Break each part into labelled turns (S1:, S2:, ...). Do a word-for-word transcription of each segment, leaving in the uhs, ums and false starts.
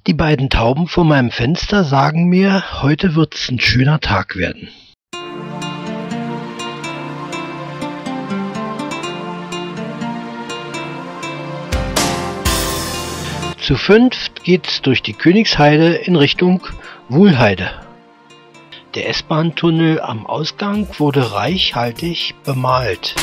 S1: Die beiden Tauben vor meinem Fenster sagen mir, heute wird's ein schöner Tag werden. Zu fünft geht's durch die Königsheide in Richtung Wuhlheide. Der S-Bahn-Tunnel am Ausgang wurde reichhaltig bemalt.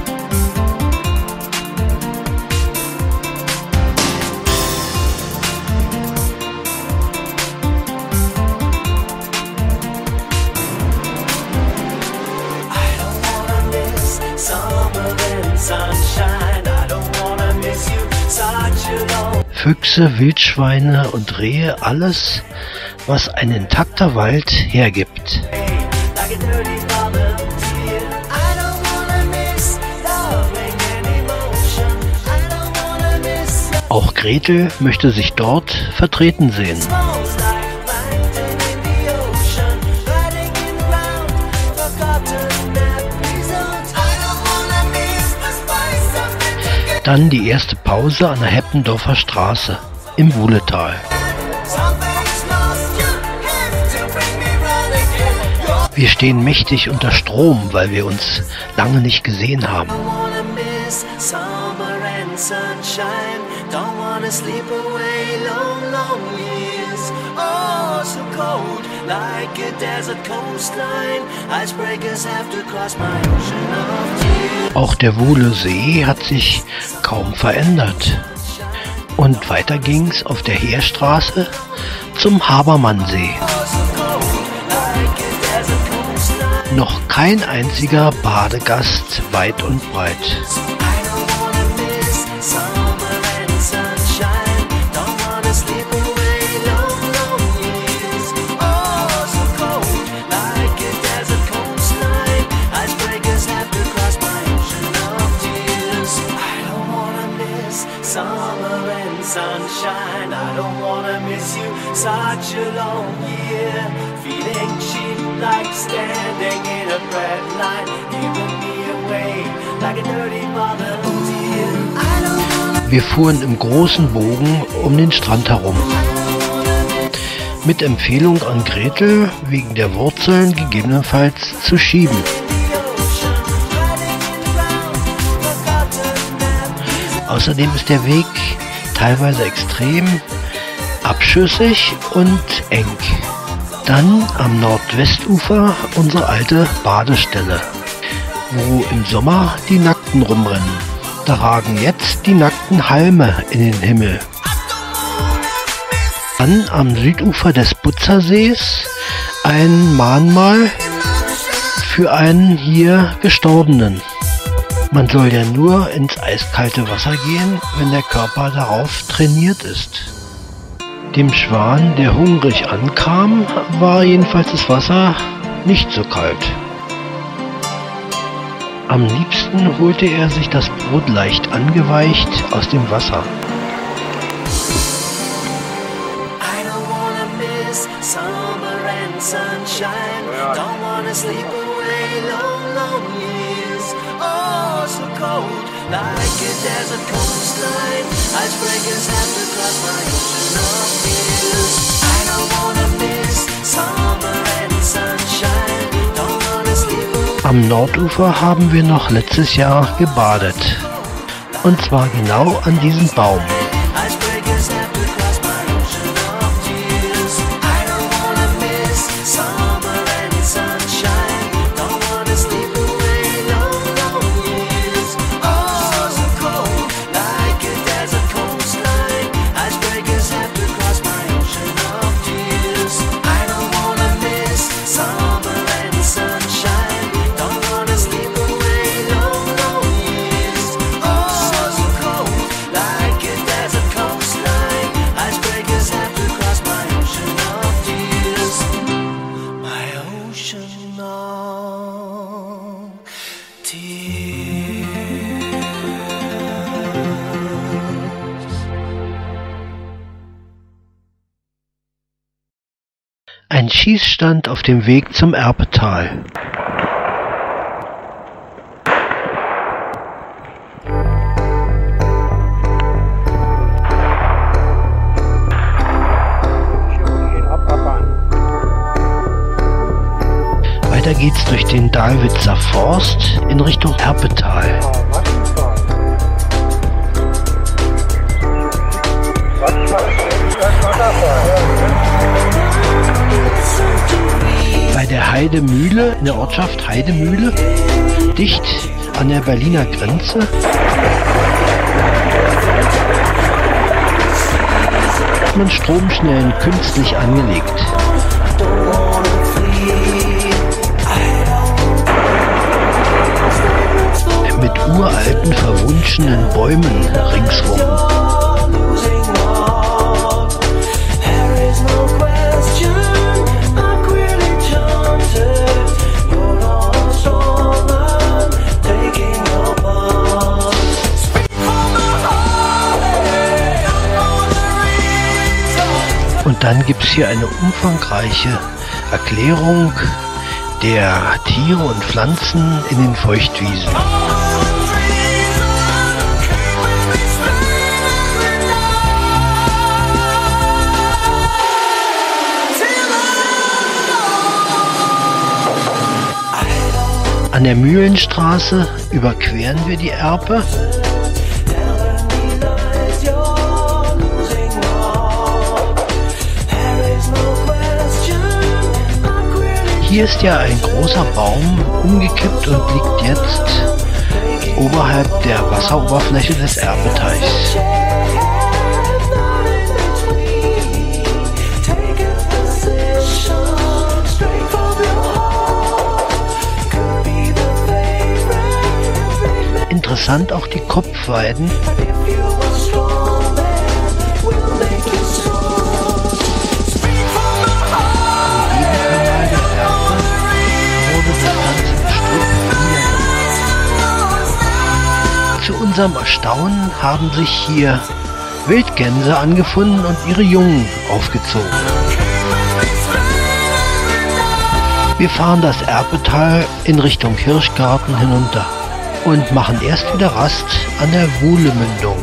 S1: Füchse, Wildschweine und Rehe, alles, was ein intakter Wald hergibt. Auch Gretel möchte sich dort vertreten sehen. Dann die erste Pause an der Heppendorfer Straße im Wuhletal. Wir stehen mächtig unter Strom, weil wir uns lange nicht gesehen haben. Auch der Wuhler See hat sich kaum verändert. Und weiter ging's auf der Heerstraße zum Habermannsee. Noch kein einziger Badegast weit und breit.
S2: Sunshine, I don't wanna miss you. Such a long year, feeling cheap like standing in a red line, giving me away like a dirty volunteer.
S1: Wir fuhren im großen Bogen um den Strand herum. Mit Empfehlung an Gretel, wegen der Wurzeln gegebenenfalls zu schieben. Außerdem ist der Weg teilweise extrem abschüssig und eng. Dann am Nordwestufer unsere alte Badestelle, wo im Sommer die Nackten rumrennen. Da ragen jetzt die nackten Halme in den Himmel. Dann am Südufer des Butzersees ein Mahnmal für einen hier Gestorbenen. Man soll ja nur ins eiskalte Wasser gehen, wenn der Körper darauf trainiert ist. Dem Schwan, der hungrig ankam, war jedenfalls das Wasser nicht so kalt. Am liebsten holte er sich das Brot leicht angeweicht aus dem Wasser. Am Nordufer haben wir noch letztes Jahr gebadet. Und zwar genau an diesem Baum. Ein Schießstand auf dem Weg zum Erpetal. geht's durch den Dahlwitzer Forst in Richtung Erpetal. Bei der Heidemühle, in der Ortschaft Heidemühle, dicht an der Berliner Grenze, hat man Stromschnellen künstlich angelegt. Mit uralten, verwunschenen Bäumen ringsrum. Und dann gibt es hier eine umfangreiche Erklärung der Tiere und Pflanzen in den Feuchtwiesen. An der Mühlenstraße überqueren wir die Erpe. Hier ist ja ein großer Baum umgekippt und liegt jetzt oberhalb der Wasseroberfläche des Erpeteichs. Interessant auch die Kopfweiden. Zu unserem Erstaunen haben sich hier Wildgänse angefunden und ihre Jungen aufgezogen. Wir fahren das Erpetal in Richtung Hirschgarten hinunter und machen erst wieder Rast an der Wuhlemündung.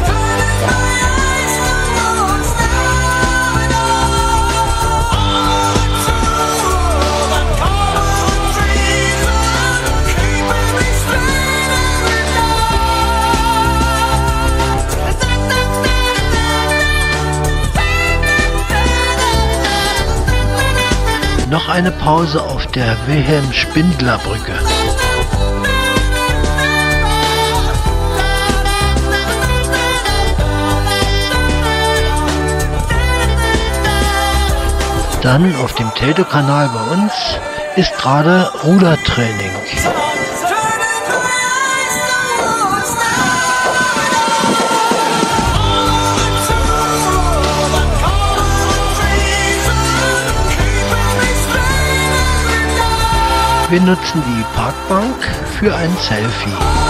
S1: Noch eine Pause auf der Wilhelm-Spindler-Brücke. Dann auf dem Teltow-Kanal bei uns ist gerade Rudertraining. Wir nutzen die Parkbank für ein Selfie.